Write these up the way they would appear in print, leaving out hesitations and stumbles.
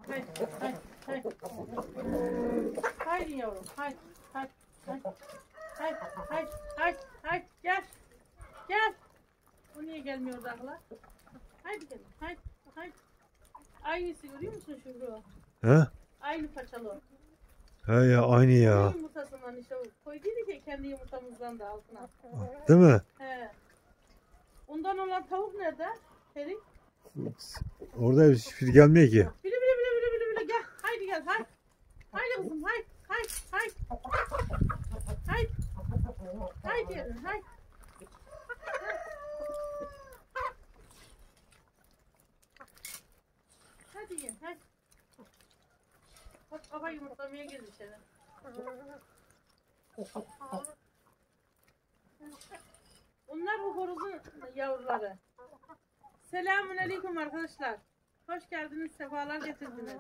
Haydi, haydi, haydi. Haydi yavrum, haydi, haydi, haydi. Haydi, haydi, haydi, haydi, gel. Gel. O niye gelmiyor dağla? Haydi gel, haydi, haydi. Aynısı görüyor musun Şükrü? He? Aynı paçalı. He ya aynı ya. Yumurtasından işte koyduydu ki kendi yumurtamızdan da altına. Değil mi? He. Ondan olan tavuk nerede? Ferik. Orada hiçbir gelmiyor ki. Bile bile bile bile bile bile gel. Haydi gel haydi. Haydi kızım haydi. Haydi haydi. Haydi. Haydi yarın haydi. Hadi gel haydi. Bak baba yumurtlamaya gel içeri. Onlar bu horozun yavruları. Selamünaleyküm arkadaşlar. Hoş geldiniz, sefalar getirdiniz.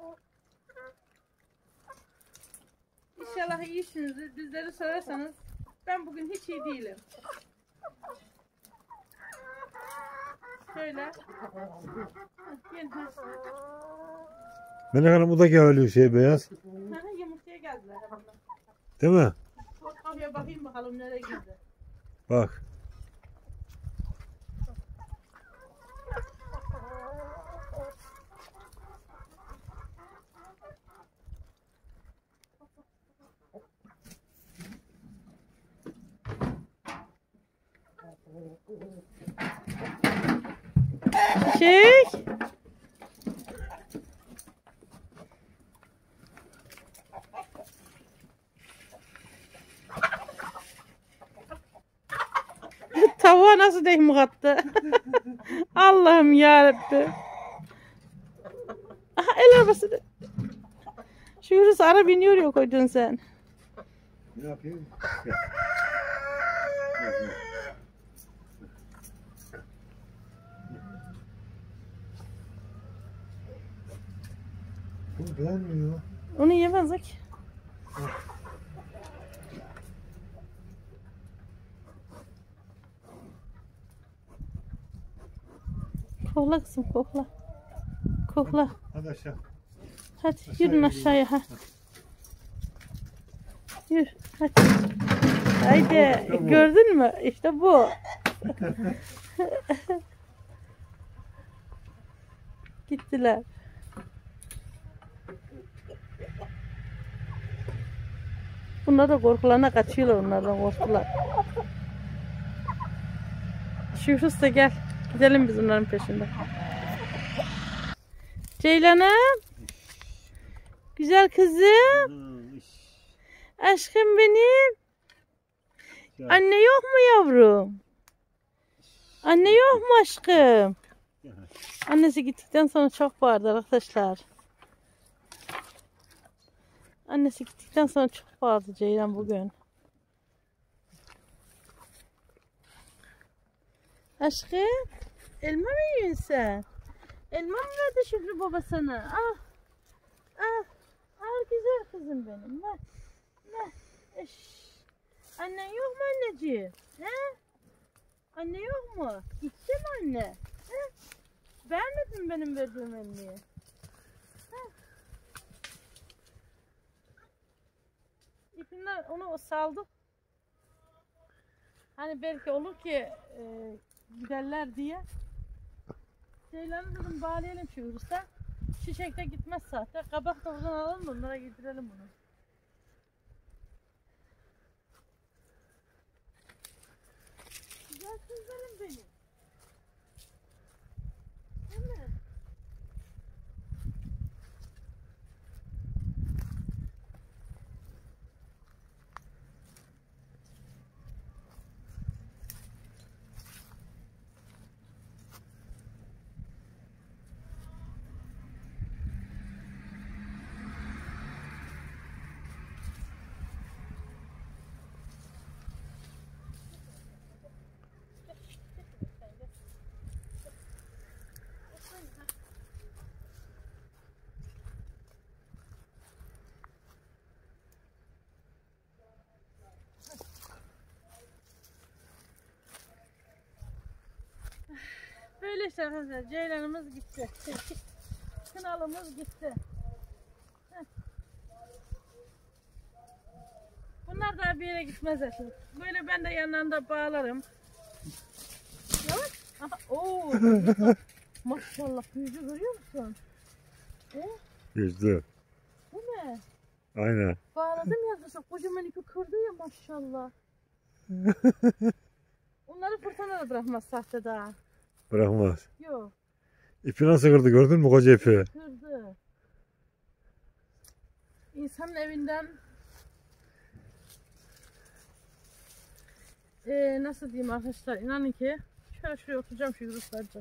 İnşallah iyisinizdir. Bizleri sorarsanız ben bugün hiç iyi değilim. Şöyle. Gel. Melek Hanım bu da geliyor şey beyaz. Yumurtaya geldiler. Değil mi? Kapıya bakayım bakalım nereye girdi. Bak. Çiçek. Tavuğa nasıl değmek attı? Allah'ım yarabbim. Aha el arabası. Şu yürüsü ara biniyor ya koydun sen. Ne yapayım? Bu beğenmiyor. Onu yemezdik. Kokla kızım kokla. Kokla. Hadi aşağı. Hadi yürün aşağıya. Ha. Yürü hadi. Haydi İşte bu. gördün mü? İşte bu. Gittiler. Bunlar da korkularına kaçıyorlar, onlardan korktular. Şükrü Usta gel. Gidelim biz onların peşinden. Ceylan'ım. Güzel kızım. Aşkım benim. Anne yok mu yavrum? Anne yok mu aşkım? Annesi gittikten sonra çok bağırdı arkadaşlar. Annesi gittikten sonra çok bağırdı Ceylan bugün. Aşkım, elma mı yiyorsun sen? Elma mı verdi Şükrü baba sana? Ah, ah, al güzel kızım benim. Ver, ver. Annen yok mu anneciğim? He? Anne yok mu? Gitti mi anne? He? Beğenmedin mi benim verdiğim elmayı? İpinden onu saldık. Hani belki olur ki giderler diye. Ceylan'ı dedim bağlayalım şu virüste. Çiçekte gitmez zaten. Kabak da buradan alalım da onlara getirelim bunu. Güzel kızlarım benim. Değil mi? Böyle işte arkadaşlar Ceylan'ımız gitti. kınalımız gitti. Heh. Bunlar daha bir yere gitmezler şimdi. Böyle ben de yanlarında bağlarım. Yavaş. Aha, oo. Maşallah büyüdü, görüyor musun? Yüzdü. Bu ne? Aynen. Bağladım ya, kocaman ipi kırdı ya maşallah. Onları fırtına da bırakmaz sahte daha. Bırakmaz. Yok. İpi nasıl kırdı, gördün mü koca ipi? Kırdı. İnsanın evinden nasıl diyeyim arkadaşlar, inanın ki şöyle şuraya oturacağım şu yürüslerce.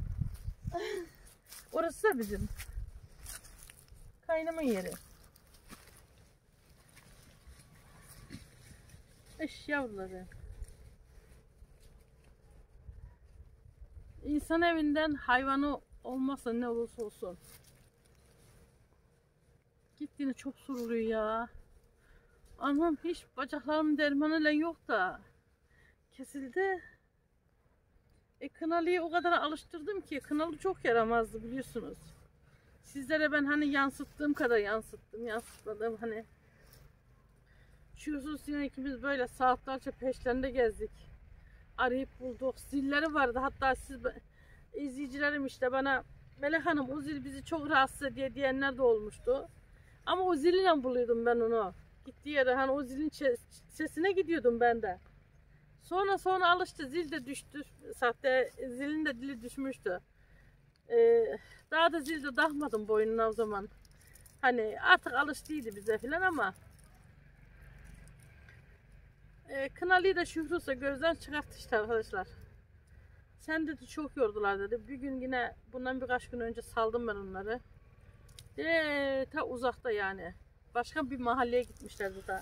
Orası da bizim kaynama yeri. Eş yavruları. İnsan evinden hayvanı olmazsa ne olursa olsun. Gittiğinde çok soruluyor ya. Anam hiç bacaklarım dermanıyla yok da kesildi. Kınalıyı o kadar alıştırdım ki kınalı çok yaramazdı biliyorsunuz. Sizlere ben hani yansıttığım kadar yansıtmadım hani. Şu hususuyla ikimiz böyle saatlerce peşlerinde gezdik. Arayıp bulduk. Zilleri vardı. Hatta siz izleyicilerim işte bana Melek Hanım o zil bizi çok rahatsız ediyor diyenler de olmuştu. Ama o ziliyle buluyordum ben onu. Gittiği yere hani o zilin sesine gidiyordum ben de. Sonra alıştı. Zil de düştü. Sahte zilin de dili düşmüştü. Daha da zil de takmadım boynuna o zaman. Hani artık alıştıydı bize filan ama Kınalı'yı da Şükrü'se gözden çıkarttı işte arkadaşlar. Sen dedi çok yordular dedi. Bir gün yine bundan birkaç gün önce saldım ben onları. Ta uzakta yani. Başka bir mahalleye gitmişlerdi daha.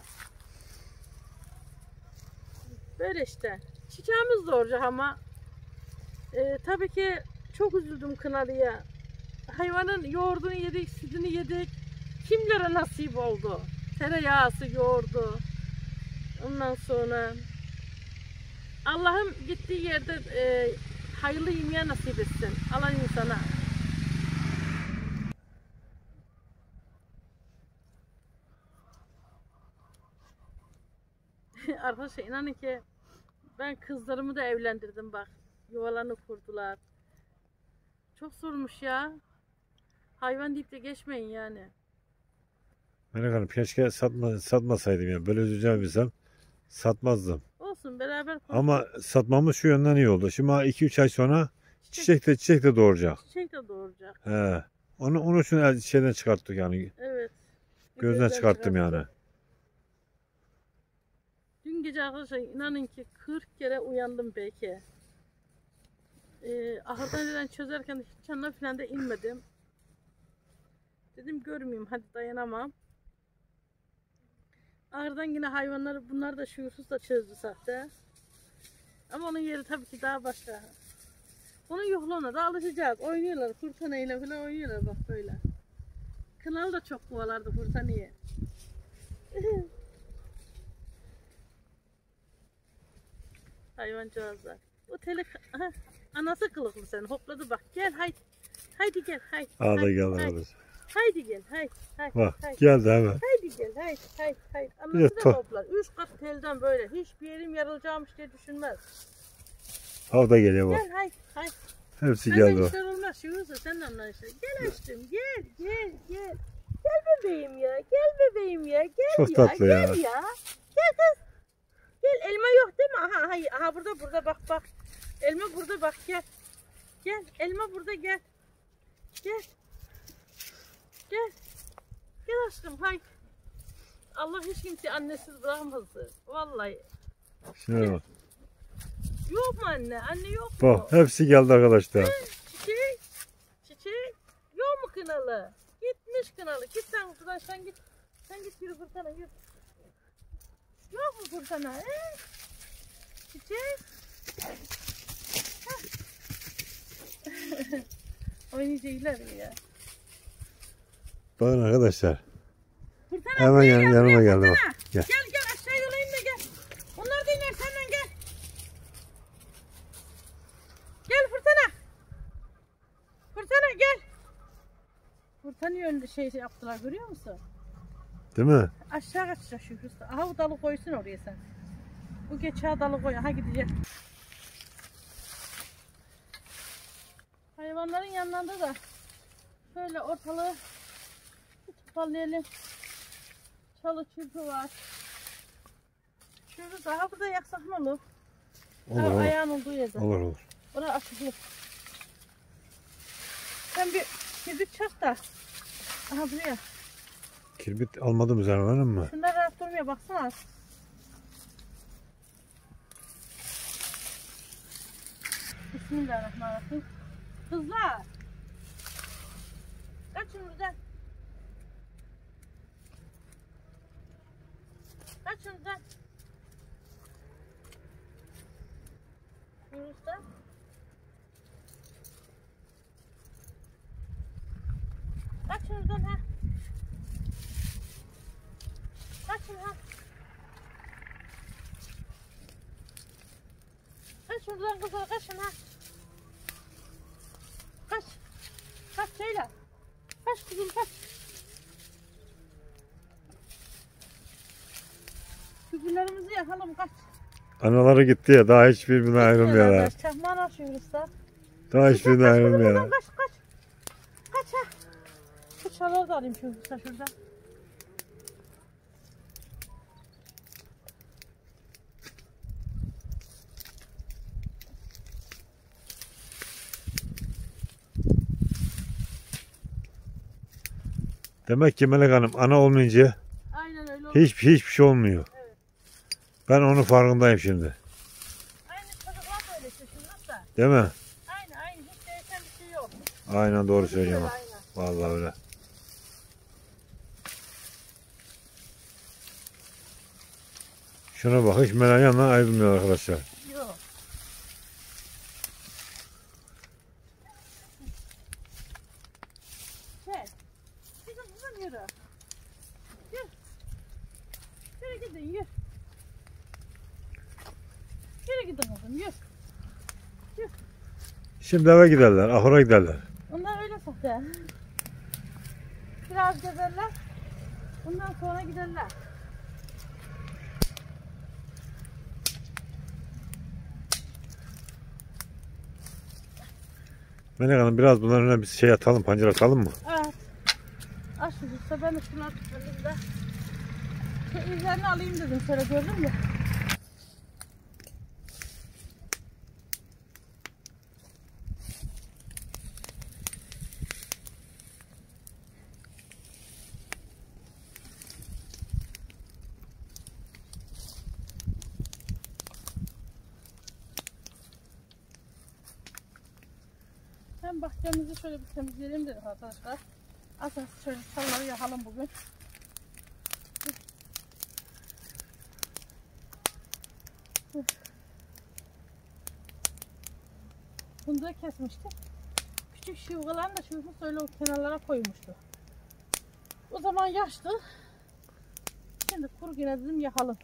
Böyle işte. Çiçeğimiz de olacak ama tabii ki çok üzüldüm Kınalı'ya. Hayvanın yoğurdunu yedik, sütünü yedik. Kimlere nasip oldu? Tereyağısı, yoğurdu. Ondan sonra Allah'ım gittiği yerde hayırlı yemeğe nasip etsin. Alan insana. Arkadaşlar inanın ki ben kızlarımı da evlendirdim bak. Yuvalarını kurdular. Çok zormuş ya. Hayvan deyip de geçmeyin yani. Melek Hanım keşke satmasaydım ya. Böyle üzüleceğimi bilsem satmazdım. Olsun beraber Ama satmamız şu yönden iyi oldu. Şimdi 2-3 ay sonra çiçek de doğuracak. Çiçek de doğuracak. He. Onun için şeyden çıkarttık yani. Evet. Gözden çıkarttım yani. Dün gece arkadaşlar inanın ki 40 kere uyandım belki. Ahırdan neden çözerken hiç yanına falan da inmedim. Dedim görmeyeyim hadi dayanamam. Ahırdan yine hayvanları bunlar da şuursuz da çözdü sahte. Ama onun yeri tabii ki daha başka. Onun yokluğuna da alışacağız. Oynuyorlar fırtınayla falan oynuyorlar bak böyle. Kınalı da çok kovalardı fırtınayı. Hayvancağızlar. O anası kılıklı senin hopladı bak gel haydi. Haydi gel haydi. Ağla gel arkadaş. Haydi gel haydi. Bak geldi hemen. Haydi gel haydi. Anası da hoplar. 3 kat telden böyle hiçbir yerim yarılacakmış diye düşünmez. O da geliyor bak. Gel haydi. Hepsi Senden geldi bak. işler olmaz Şuursa sen anlayışlar. Gel aşkım gel. Gel bebeğim ya gel Çok ya. tatlı ya. Gel ya. Gel kız. Gel elma yok değil mi? Aha burada bak. Elma burada bak gel. Gel elma burada gel. Gel aşkım hay. Allah hiç kimseyi annesiz bırakmasın. Vallahi. Şuna bak. Yok mu anne? Anne yok mu? Bak hepsi geldi arkadaşlar. Çiçek. Yok mu Kınalı? Gitmiş Kınalı. Git sen buradan sen git. Sen git yürü fırtına yürü. Yok mu fırtına? Çiçek. Oynayacaklar ya. Bakın arkadaşlar. Fırtına Hemen yanıma geldi bak. Gel. Gel aşağı yolayım da gel. Onlar da iner senden gel. Gel Fırtına. Fırtına gel. şey yaptılar, görüyor musun? Değil mi? Aşağı kaçacak Şükrü Usta. Aha bu dalı koysun oraya sen. Bu geçer dalı koy. Aha gidecek. Hayvanların yanlarında da şöyle ortalığı bir toparlayalım. Çalı çırpı var. Şöyle daha burada yaksak ne olur? Olur Ha, olur. ayağın olduğu yerde. Olur olur. Orası açılır. Sen bir kibrit çak da. Aha buraya. Kirbit almadım üzerine mi? Şunlar rahat durmuyor, baksana. Bismillahirrahmanirrahim. Kızlar. Kaçın buradan. Kaçın buradan. Yunus'ta. Kaçın buradan ha. Kaçın ha. Kaç oradan kızlar, kaçın ha. Kaç. Kaç söyle. Kaç kızım kaç. Küpürlerimizi yakalım kaç. Analары gitti ya daha hiçbirbirine ayrılmıyorlar. Çakmağını açıyoruz da. Daha hiçbirine Kaç ayrılmıyorlar. kaç kaç. Kaç ha. Şu çaları da alayım şurada. Demek ki Melek Hanım ana olmayınca Aynen öyle oldu. hiçbir şey olmuyor. Evet. Ben onun farkındayım şimdi. Aynı çocuklar böyle işte şimdi nasıl? Değil mi? Aynı hiç değişen bir şey yok. Aynen doğru söylüyorum. Aynen. Vallahi öyle. Şuna bak hiç Melek yanından ayrılmıyor arkadaşlar. Yok. Kızım buradan yürü. Yürü gidin yürü. Yürü gidin kızım yürü. Şimdi eve giderler, ahura giderler. Onlar öyle sahte. Biraz gezerler. Ondan sonra giderler. Melek Hanım biraz bunların önüne bir şey atalım, pancar atalım mı? Evet. Aşırısa ben de şunu alayım da. Şu üzerine alayım dedim, şöyle gördün mü? Hem bahçemizi şöyle bir temizleyelim dedik arkadaşlar. Asıl şöyle çalıları yakalım bugün. Fındığı kesmiştik. Küçük şıvgalarını da şimdi öyle o kenarlara koymuştu. O zaman yaştı. Şimdi kuru yine dedim yakalım.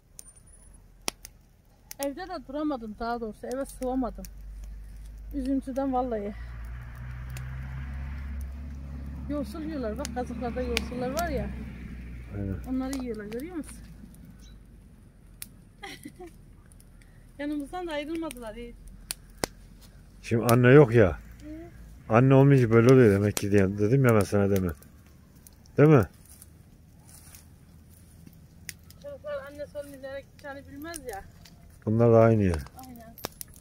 Evde de duramadım, daha doğrusu eve sığamadım. Üzüntüden vallahi. Yosul yiyorlar, bak kazıklarda yosullar var ya. Aynen. Onları yiyorlar, görüyor musun? Yanımızdan da ayrılmadılar iyi. Şimdi anne yok ya. Anne olmayınca böyle oluyor demek ki diye dedim ya ben sana demin. Değil mi? Çocuklar annesi olmayınca nereye gideceğini bilmez ya. Bunlar da aynı ya. Aynen.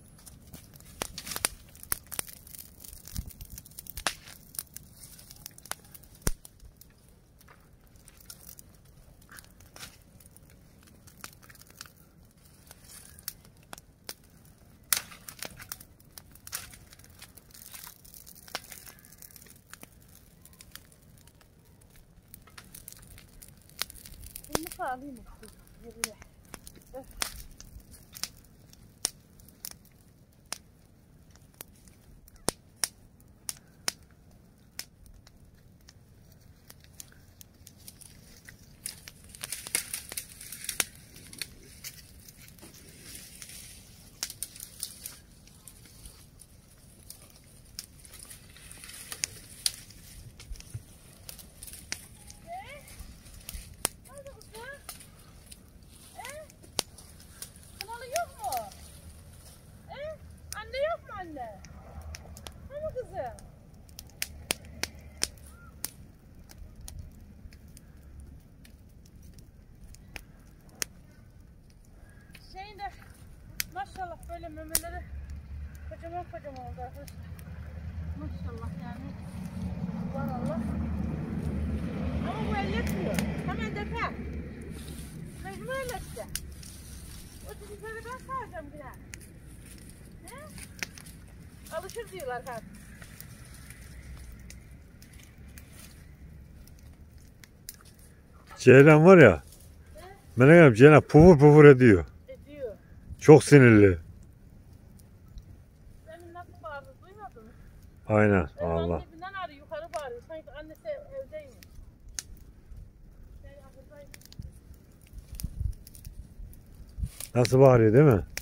Bunu alayım mı? Yerine. böyle memeleri kocaman kocaman oldu arkadaşlar. Maşallah yani. Var Allah. Ama bu elletmiyor. Hemen defa. Mecbur elletti. O çocukları ben sağacağım yine. He? Alışır diyorlar hep. Ceylan var ya. Melek Hanım Ceylan pufur pufur ediyor. Ediyor. Çok sinirli. Demin nasıl bağırdı duymadın mı? Aynen. Elmanın Allah. dibinden arıyor, yukarı bağırıyor. Sanki annesi evdeymiş. Ahırdaymış. Nasıl bağırıyor değil mi?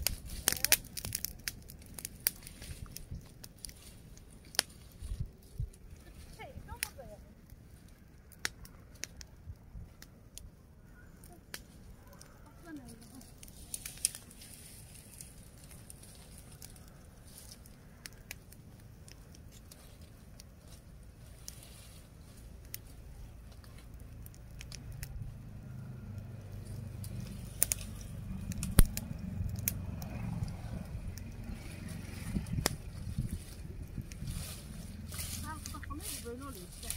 Böyle oluyor işte.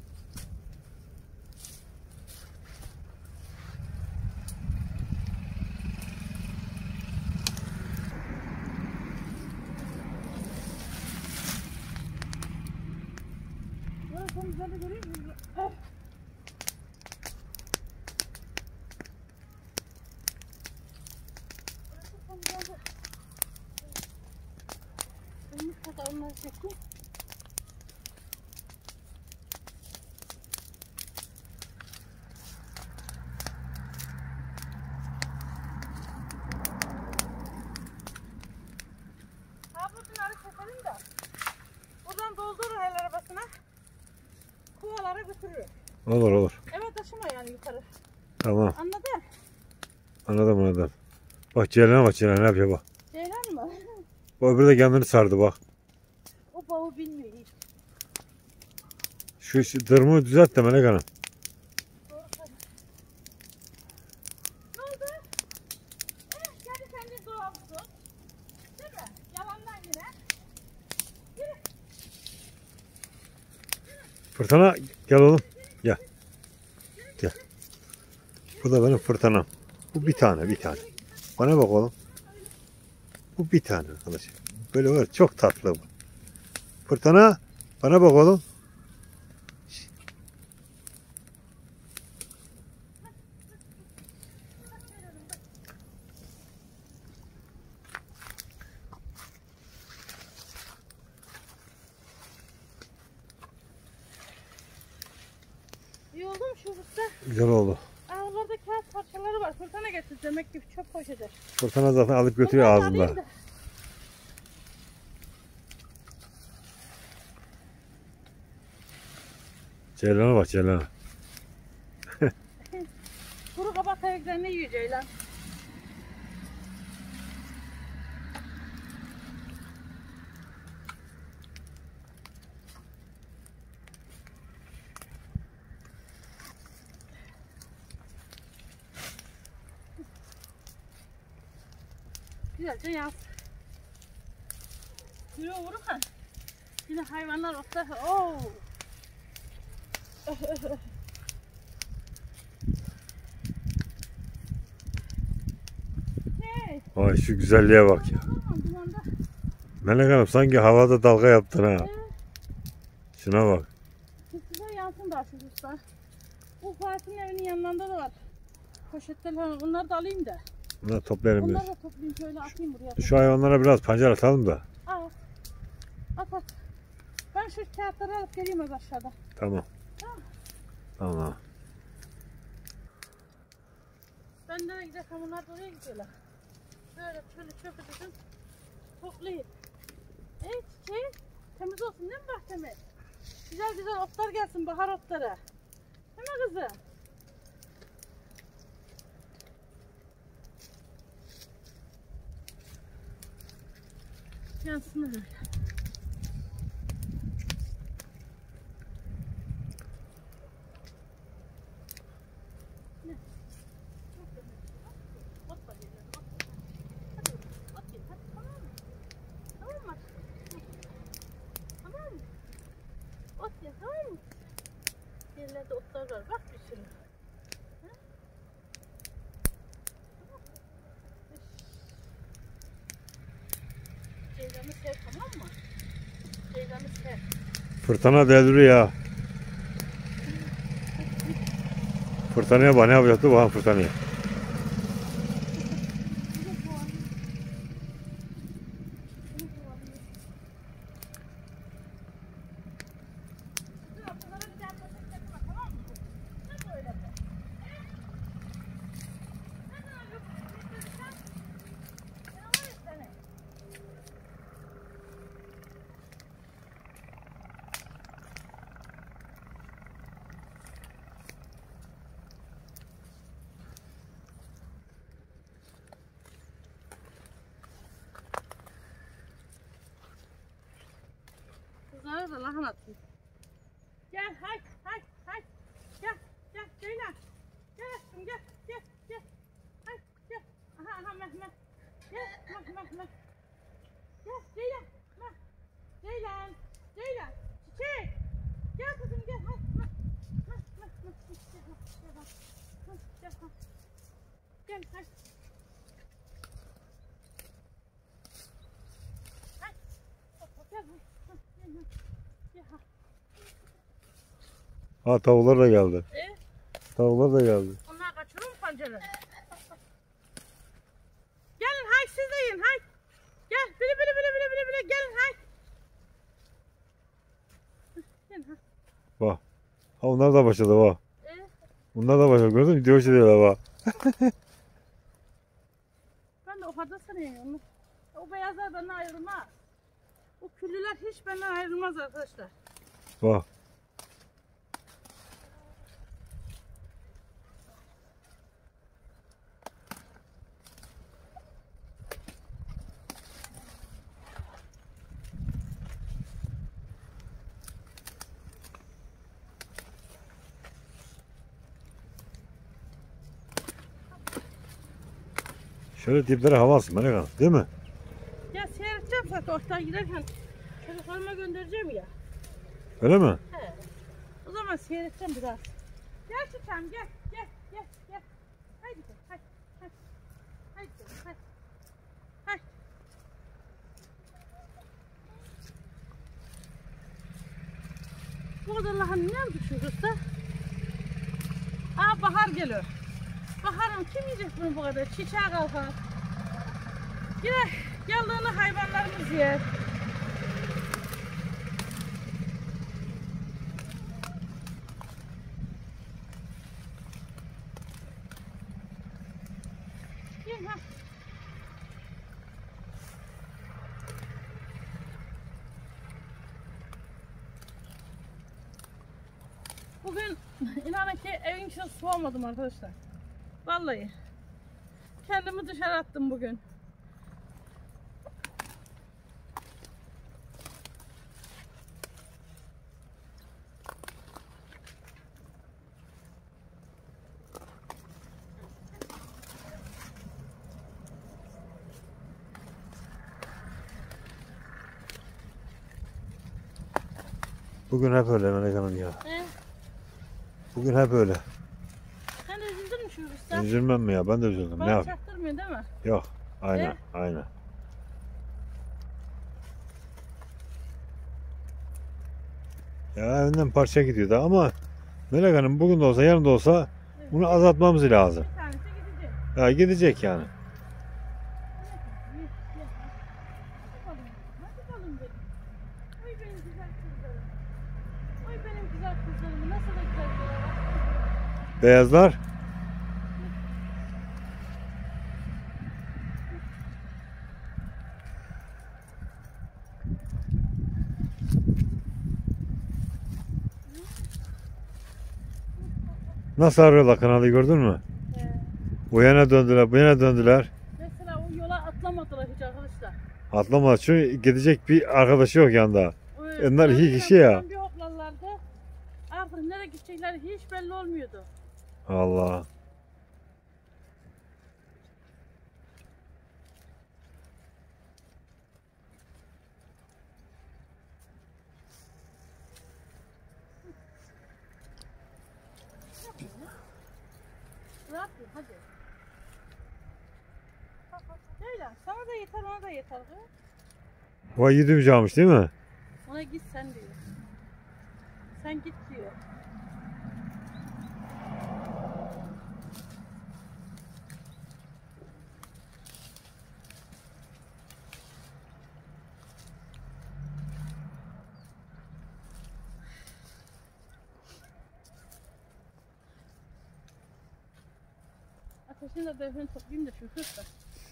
Sen güzel de görüyor musun? Mutlaka onları çekeyim. Bunları keselim de buradan doldurur el arabasına, kuvalara götürür. Olur olur. Evet taşıma yani yukarı. Tamam. Anladın? Anladım. Bak Ceylan'a bak Ceylan ne yapıyor bak. Ceylan mı? O öbürü de kendini sardı bak. O bağı bilmiyor hiç. Şu dırmığı düzelt de Melek Hanım. Doğru söylüyorsun. Ne oldu? Kendi kendine doğalsın. Değil mi? Yalandan yine. Yürü. Fırtına gel oğlum. Gel. Gel. Bu da benim fırtınam. Bu bir tane. Bana bak oğlum. Bu bir tane arkadaş. Böyle var çok tatlı bu. Fırtına bana bak oğlum. İyi oldu mu şu usta? Güzel oldu. Oralarda kağıt parçaları var. Fırtına getir demek ki çöp poşeti. Fırtına zaten alıp götürüyor Bunları da ağzında. alayım da. Ceylan'a bak Ceylan'a. Kuru kabak ayaklarını yiyor Ceylan. Güzelce yaz. Kuyruğu vururken yine hayvanlar otlar. Oo. Hey. Vay şu güzelliğe bak ya. Dumanda. Melek Hanım sanki havada dalga yaptın ha. Şuna bak. Size yansın da şu usta. Bu Fatih'in evinin yanlarında da var. Poşetler falan. Onları da alayım da. Bunları toplayalım Onları biz. da toplayayım şöyle atayım buraya. Şu hayvanlara biraz pancar atalım da. Al. At. Ben şu kağıtları alıp geleyim az aşağıda. Tamam. Tamam. Tamam. Ben de gidelim onlar da oraya gidiyorlar. Böyle şöyle çöpü tutun. Toplayın. Çiçeği temiz olsun değil mi bahçemiz? Güzel güzel otlar gelsin, bahar otları. Değil mi kızım? Yansın öyle. Ot var yerine, ot. Hadi, ot ye, hadi, tamam. Yerlerde otlar var. Bak bir sürü. Ha? Ceylanı sev, tamam mı? Ceylanı sev. Fırtına deliriyor ya. Fırtınaya bak, ne yapacaktı bu fırtınaya? Kızlara da lahana atayım. Gel, hay, hay, hay. Gel, gel, Ceylan. Gel aşkım, gel, gel, gel. Hay, gel. Aha, aha, Mehmet. Gel, Mehmet. Gel, Ceylan. Meh. Ceylan, Ceylan. Çiçek. Gel kızım, gel. Hay, meh. Meh, meh, meh. Gel, gel, gel. Gel, gel. Gel, hay. Hay. Gel, hay. Gel, gel. Ha, tavuklar da geldi. Tavuklar da geldi. Onlar kaçırır mı pancarı? Gelin hay, siz de yiyin hay. Gel, bili gelin hay. Gelin hay. Bak. Ha, onlar da başladı bak. Bunlar da başladı, gördün mü? Diyor diyorlar bak. Ben de o kadar sanıyorum. O beyazlar benden ayrılmaz. O küllüler hiç benden ayrılmaz arkadaşlar. Bak. Şöyle diplere hava alsın Melek Hanım, değil mi? Ya seyredeceğim zaten ortadan giderken çocuklarıma göndereceğim ya. Öyle mi? He. O zaman seyredeceğim biraz. Gel çıkam, gel. Haydi gel, haydi. Haydi gel, haydi. Haydi. Bu kadar lahana ne düşünüyoruz da? Aa, bahar geliyor. Baharım kim yiyecek bunu bu kadar? Çiçeğe kalkar. Yine geldiğini hayvanlarımız yer. Yiyin ha. Bugün inanın ki evin içine su almadım arkadaşlar. Vallahi. Kendimi dışarı attım bugün. Bugün hep öyle Melek Hanım ya. He? Bugün hep öyle. Sen de üzüldün mü şu usta? Üzülmem mi ya? Ben de üzüldüm. Ne Bana yap? çaktırmıyor değil mi? Yok. Aynen. He? Aynen. Ya evinden parça gidiyordu ama Melek Hanım bugün de olsa yarın da olsa bunu azaltmamız lazım. Bir tanesi gidecek. Ya gidecek yani. Hadi balım benim. Oy benim güzel kızlarım. Oy benim güzel kızlarım. Nasıl da güzel kızlarım. Beyazlar. Nasıl arıyorlar kanalı, gördün mü? O yana döndüler, bu yana döndüler. Mesela o yola atlamadılar hiç arkadaşlar. Atlamadı çünkü gidecek bir arkadaşı yok yanında. Onlar iki kişi ya. Bir hoplarlardı. Artık nereye gidecekleri hiç belli olmuyordu. Allah. Rahat dur hadi. Leyla sana da yeter ona da yeter. Kız. O 7 bucağımış değil mi? Ona git sen diyor. Sen git diyor. Ateşini de devrini toplayayım da şu hızla.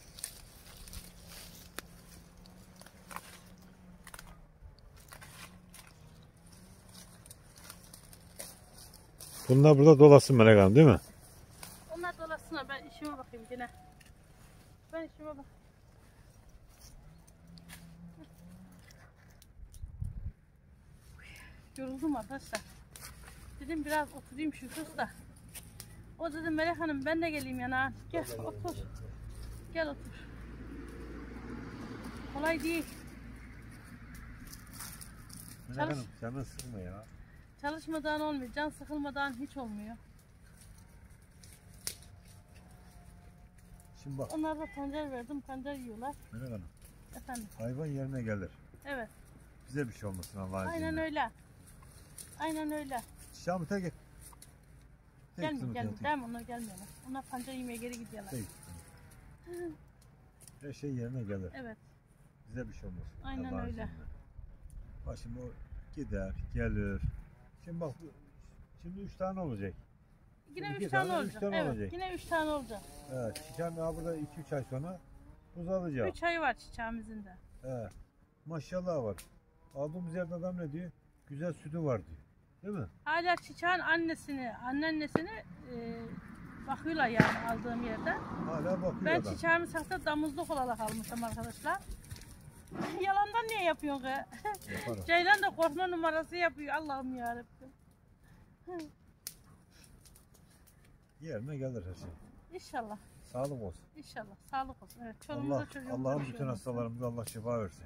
Bunlar burada dolasın Melek Hanım değil mi? Onlar dolasına ben işime bakayım yine. Ben işime bak. Yoruldum arkadaşlar. Dedim biraz oturayım şu hızla. O dedim Melek Hanım ben de geleyim yana. Gel otur. Gel otur. Kolay değil. Melek Hanım canını sıkma ya. Çalışmadan olmuyor. Can sıkılmadan hiç olmuyor. Şimdi bak Onlara da pancar verdim. Pancar yiyorlar. Melek Hanım. Efendim. Hayvan yerine gelir. Evet. Bize bir şey olmasın Allah'ın izniyle. Aynen öyle. Aynen öyle. Şam'ta git. Gelmiyor. Değil mi? Onlar gelmiyorlar. Onlar pancar yemeye geri gidiyorlar. Her şey yerine gelir. Evet. Bize bir şey olmasın. Aynen Allah'ın öyle. izniyle. Bak şimdi o gider, gelir. Şimdi bak şimdi 3 tane olacak. Yine İki 3 tane tane, üç olacak. tane Evet. olacak. Yine 3 tane olacak. Evet, çiçeğin daha burada 2-3 ay sonra uzalacak. 3 ayı var çiçeğimizin de. Evet. Maşallah var. Aldığımız yerde adam ne diyor? Güzel sütü var diyor. Değil mi? Hala çiçeğin anneannesini bakıyorlar yani aldığım yerde. Hala bakıyor Ben adam. çiçeğimi sakta damızlık olarak almışım arkadaşlar. Yalandan niye yapıyorsun ki? Yaparım. Ceylan da korkma numarası yapıyor. Allah'ım yarabbim. Yerine gelir her şey. İnşallah. Sağlık olsun. İnşallah. Sağlık olsun. Evet, çoluğumuza Allah, çocuğumuza Allah'ın bir şey bütün olmasın. hastalarımıza Allah şifa versin.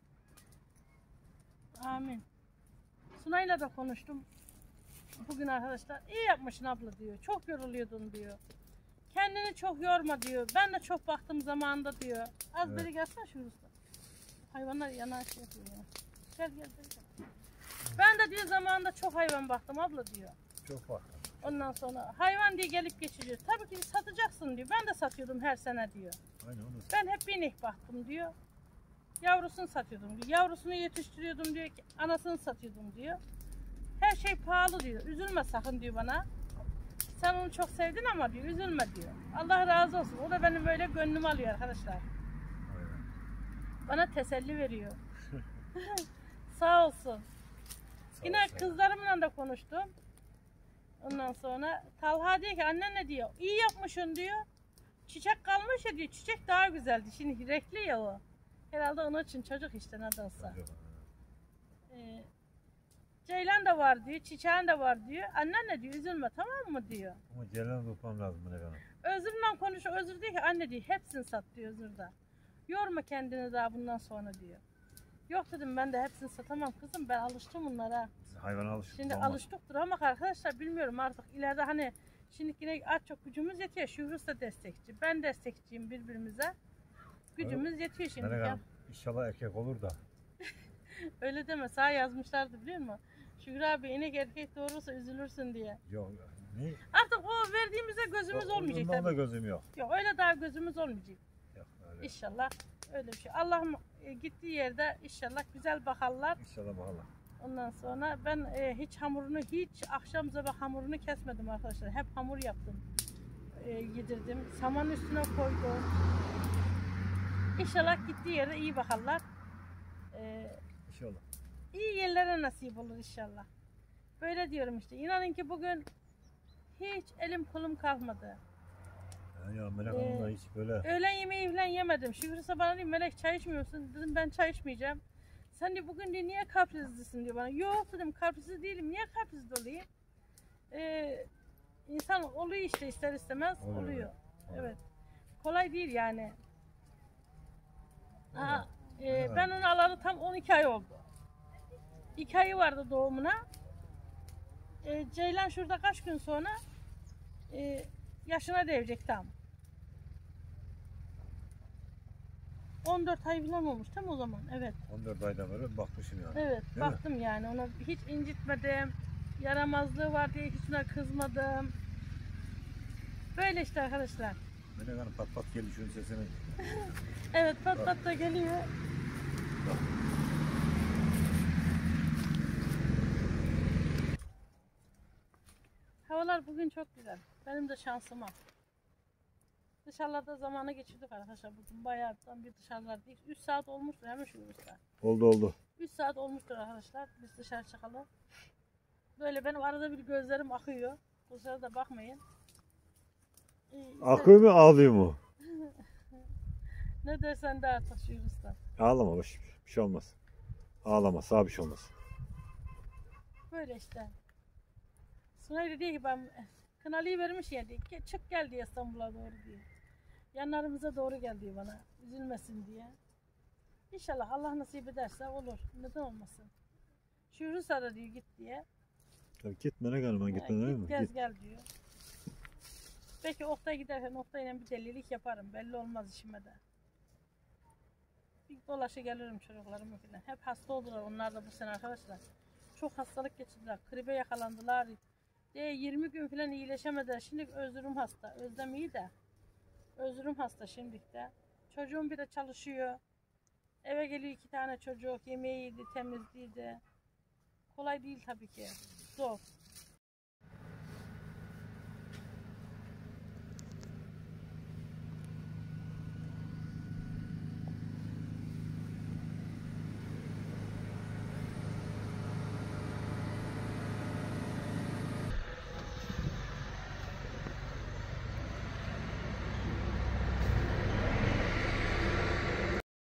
Amin. Sunay'la da konuştum. Bugün arkadaşlar iyi yapmışsın abla diyor. Çok yoruluyordun diyor. Kendini çok yorma diyor. Ben de çok baktım zamanında diyor. Az Evet. beri gelsene şu usta. Hayvanlar yana şey yapıyor ya. Gel. Ben de diyor zamanında çok hayvan baktım abla diyor. Çok bak. Ondan sonra hayvan diye gelip geçiyor. Tabii ki satacaksın diyor. Ben de satıyordum her sene diyor. Aynen onu. Ben hep inek baktım diyor. Yavrusunu satıyordum diyor. Yavrusunu yetiştiriyordum diyor. Anasını satıyordum diyor. Her şey pahalı diyor. Üzülme sakın diyor bana. Sen onu çok sevdin ama diyor. Üzülme diyor. Allah razı olsun. O da benim böyle gönlümü alıyor arkadaşlar. Aynen. Bana teselli veriyor. Sağ olsun. Sağ Yine olsun. kızlarımla da konuştum. Ondan sonra Talha diyor ki annen ne diyor? İyi yapmışsın diyor. Çiçek kalmış ya diyor. Çiçek daha güzeldi. Şimdi renkli ya o. Herhalde onun için çocuk işte ne de olsa. Ceylan da var diyor. Çiçeğin de var diyor. Annen ne diyor? Üzülme tamam mı diyor. Ama Ceylan'ı tutmam lazım Melek Hanım. Özür'le konuşuyor. Özür diyor ki anne diyor. Hepsini sat diyor Özür'de. Yorma kendini daha bundan sonra diyor. Yok dedim ben de hepsini satamam kızım. Ben alıştım bunlara. Siz hayvana alışırsınız. Şimdi olmaz. alıştıktır ama arkadaşlar bilmiyorum artık ileride hani şimdi yine az çok gücümüz yetiyor. Şuhrus da destekçi. Ben destekçiyim birbirimize. Gücümüz yetiyor şimdi. Melek Ya. Hanım inşallah erkek olur da. Öyle deme sağ yazmışlardı biliyor musun? Şükrü abi inek erkek doğurursa üzülürsün diye. Yok. Ne? Artık o verdiğimize gözümüz olmayacak Ondan da tabii. gözüm yok. Yok öyle daha gözümüz olmayacak. Yok öyle. İnşallah öyle bir şey. Allah'ım gittiği yerde inşallah güzel bakarlar. İnşallah bakalım. Ondan sonra ben hiç akşam sabah hamurunu kesmedim arkadaşlar. Hep hamur yaptım. Yedirdim. Saman üstüne koydum. İnşallah gittiği yerde iyi bakarlar. İnşallah. İyi yerlere nasip olur inşallah. Böyle diyorum işte. İnanın ki bugün hiç elim kolum kalmadı. Ya Melek Hanım da hiç böyle. Öğlen yemeği falan yemedim. Şükrü bana diyor Melek çay içmiyorsun. Dedim ben çay içmeyeceğim. Sen diyor bugün diyor niye kaprizlisin diyor bana. Yok dedim kaprizli değilim. Niye kaprizli olayım? İnsan oluyor işte ister istemez oluyor. Evet. Kolay değil yani. Ben onu alalı tam 12 ay oldu. 2 ayı vardı doğumuna. Ceylan şurada kaç gün sonra yaşına değecek tam. 14 ay falan olmuş tam o zaman. Evet. 14 aydan beri bakmışsın yani. Evet, Değil mi? baktım yani ona hiç incitmedim. Yaramazlığı var diye hiç ona kızmadım. Böyle işte arkadaşlar. Melek Hanım pat pat geldi şunun sesini. Evet, pat pat da geliyor. Havalar bugün çok güzel. Benim de şansıma. Dışarılarda zamanı geçirdik arkadaşlar bugün. Bayağıdan bir dışarılardayız. 3 saat olmuştur hemen şu saat. Oldu. 3 saat olmuştur arkadaşlar. Biz dışarı çıkalım. Böyle benim arada bir gözlerim akıyor. Kusura da bakmayın. Akıyor mu ağlıyor mu? Ne dersen de artık şu usta. Ağlama boş. Bir şey olmaz. Ağlama sağ bir şey olmaz. Böyle işte. Sunay dedi ki ben Kınalı'yı vermiş ya diye. Çık gel diye İstanbul'a doğru diye. Yanlarımıza doğru gel diyor bana. Üzülmesin diye. İnşallah Allah nasip ederse olur. Neden olmasın. Şuursa da diyor git diye. Tabii git Melek Hanım, gitmeden değil mi? Git gez Git. gel diyor. Belki Oktay giderken Oktay'la bir delilik yaparım. Belli olmaz işime de. Bir dolaşı gelirim çocuklarıma falan. Hep hasta oldular onlar da bu sene arkadaşlar. Çok hastalık geçirdiler. Gribe yakalandılar. 20 gün falan iyileşemediler. Şimdi Özürüm hasta. Özlem iyi de. Özürüm hasta şimdilik de. Çocuğum bir de çalışıyor. Eve geliyor 2 tane çocuk. Yemeğiydi, temizliğiydi. Kolay değil tabii ki. Zor.